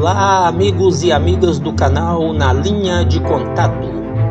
Olá, amigos e amigas do canal Na Linha de Contato.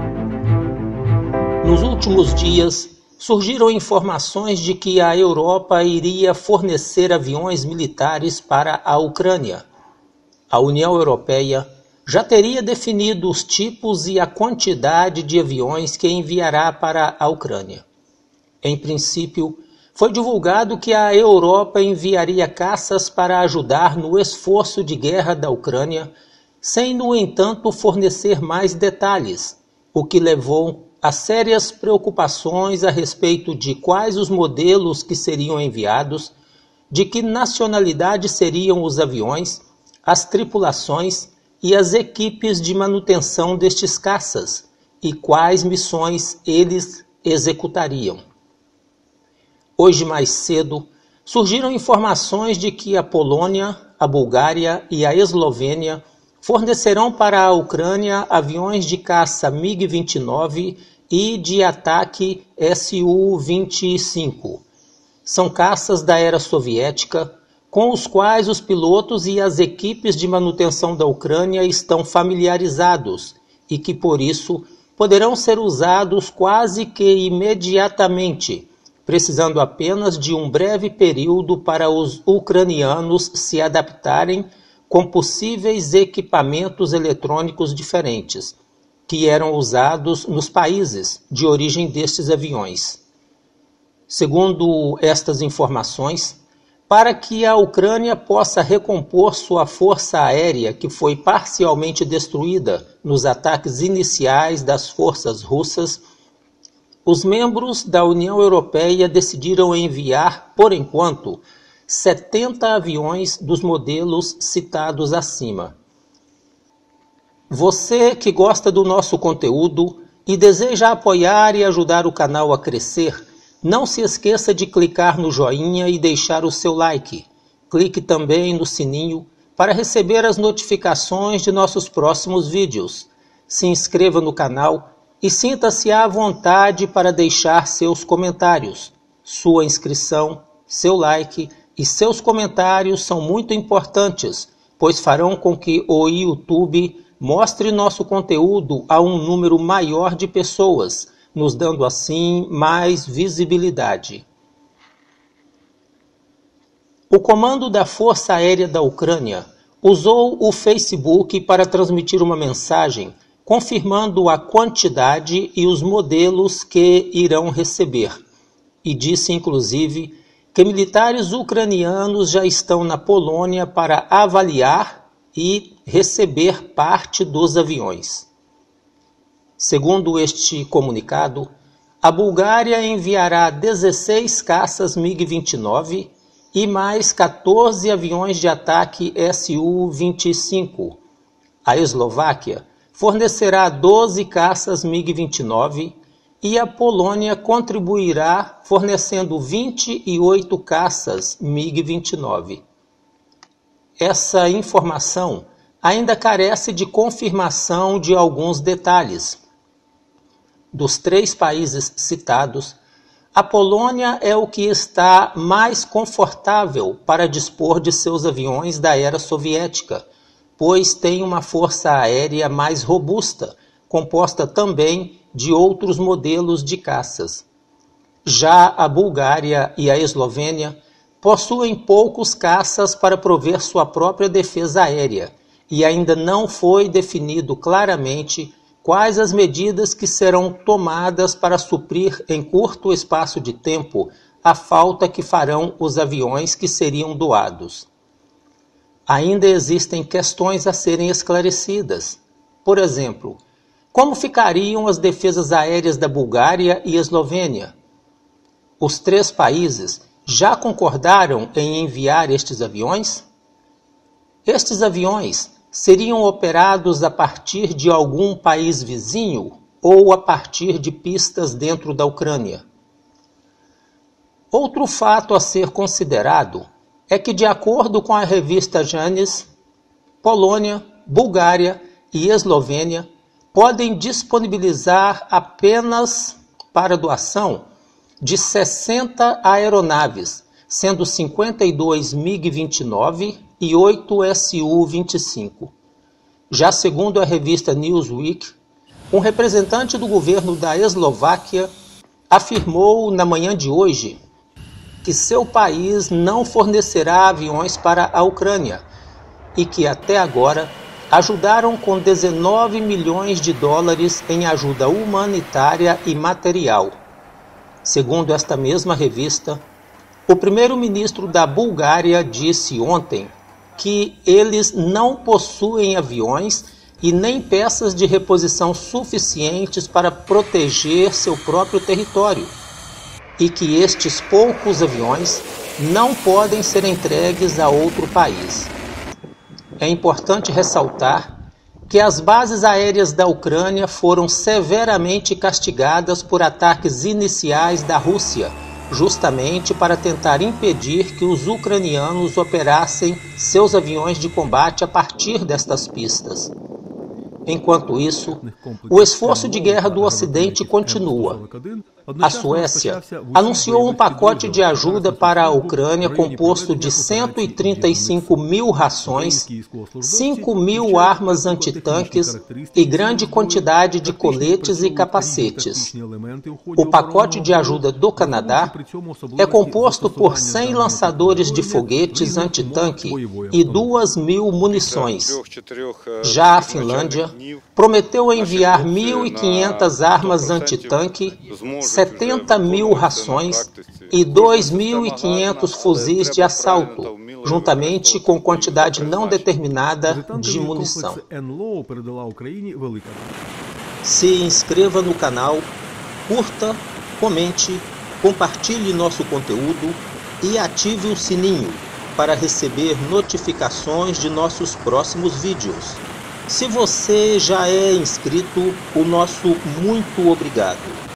Nos últimos dias, surgiram informações de que a Europa iria fornecer aviões militares para a Ucrânia. A União Europeia já teria definido os tipos e a quantidade de aviões que enviará para a Ucrânia. Em princípio, foi divulgado que a Europa enviaria caças para ajudar no esforço de guerra da Ucrânia, sem, no entanto, fornecer mais detalhes, o que levou a sérias preocupações a respeito de quais os modelos que seriam enviados, de que nacionalidade seriam os aviões, as tripulações e as equipes de manutenção destes caças e quais missões eles executariam. Hoje mais cedo, surgiram informações de que a Polônia, a Bulgária e a Eslovênia fornecerão para a Ucrânia aviões de caça MiG-29 e de ataque Su-25. São caças da era soviética, com os quais os pilotos e as equipes de manutenção da Ucrânia estão familiarizados e que, por isso, poderão ser usados quase que imediatamente, precisando apenas de um breve período para os ucranianos se adaptarem com possíveis equipamentos eletrônicos diferentes, que eram usados nos países de origem destes aviões. Segundo estas informações, para que a Ucrânia possa recompor sua força aérea que foi parcialmente destruída nos ataques iniciais das forças russas, os membros da União Europeia decidiram enviar, por enquanto, 70 aviões dos modelos citados acima. Você que gosta do nosso conteúdo e deseja apoiar e ajudar o canal a crescer, não se esqueça de clicar no joinha e deixar o seu like. Clique também no sininho para receber as notificações de nossos próximos vídeos. Se inscreva no canal e sinta-se à vontade para deixar seus comentários. Sua inscrição, seu like e seus comentários são muito importantes, pois farão com que o YouTube mostre nosso conteúdo a um número maior de pessoas, nos dando assim mais visibilidade. O comando da Força Aérea da Ucrânia usou o Facebook para transmitir uma mensagem confirmando a quantidade e os modelos que irão receber, e disse inclusive que militares ucranianos já estão na Polônia para avaliar e receber parte dos aviões. Segundo este comunicado, a Bulgária enviará 16 caças MiG-29 e mais 14 aviões de ataque Su-25. A Eslováquia fornecerá 12 caças MiG-29 e a Polônia contribuirá fornecendo 28 caças MiG-29. Essa informação ainda carece de confirmação de alguns detalhes. Dos 3 países citados, a Polônia é o que está mais confortável para dispor de seus aviões da era soviética, pois tem uma força aérea mais robusta, composta também de outros modelos de caças. Já a Bulgária e a Eslovênia possuem poucos caças para prover sua própria defesa aérea, e ainda não foi definido claramente quais as medidas que serão tomadas para suprir em curto espaço de tempo a falta que farão os aviões que seriam doados. Ainda existem questões a serem esclarecidas. Por exemplo, como ficariam as defesas aéreas da Bulgária e Eslovênia? Os 3 países já concordaram em enviar estes aviões? Estes aviões seriam operados a partir de algum país vizinho ou a partir de pistas dentro da Ucrânia? Outro fato a ser considerado é que, de acordo com a revista Janes, Polônia, Bulgária e Eslovênia podem disponibilizar apenas para doação de 60 aeronaves, sendo 52 MiG-29 e 8 Su-25. Já segundo a revista Newsweek, um representante do governo da Eslováquia afirmou na manhã de hoje que seu país não fornecerá aviões para a Ucrânia e que até agora ajudaram com 19 milhões de dólares em ajuda humanitária e material. Segundo esta mesma revista, o primeiro-ministro da Bulgária disse ontem que eles não possuem aviões e nem peças de reposição suficientes para proteger seu próprio território, e que estes poucos aviões não podem ser entregues a outro país. É importante ressaltar que as bases aéreas da Ucrânia foram severamente castigadas por ataques iniciais da Rússia, justamente para tentar impedir que os ucranianos operassem seus aviões de combate a partir destas pistas. Enquanto isso, o esforço de guerra do Ocidente continua. A Suécia anunciou um pacote de ajuda para a Ucrânia composto de 135 mil rações, 5 mil armas antitanques e grande quantidade de coletes e capacetes. O pacote de ajuda do Canadá é composto por 100 lançadores de foguetes antitanque e 2.000 munições. Já a Finlândia prometeu enviar 1.500 armas antitanque, 70 mil rações e 2.500 fuzis de assalto, juntamente com quantidade não determinada de munição. Se inscreva no canal, curta, comente, compartilhe nosso conteúdo e ative o sininho para receber notificações de nossos próximos vídeos. Se você já é inscrito, o nosso muito obrigado.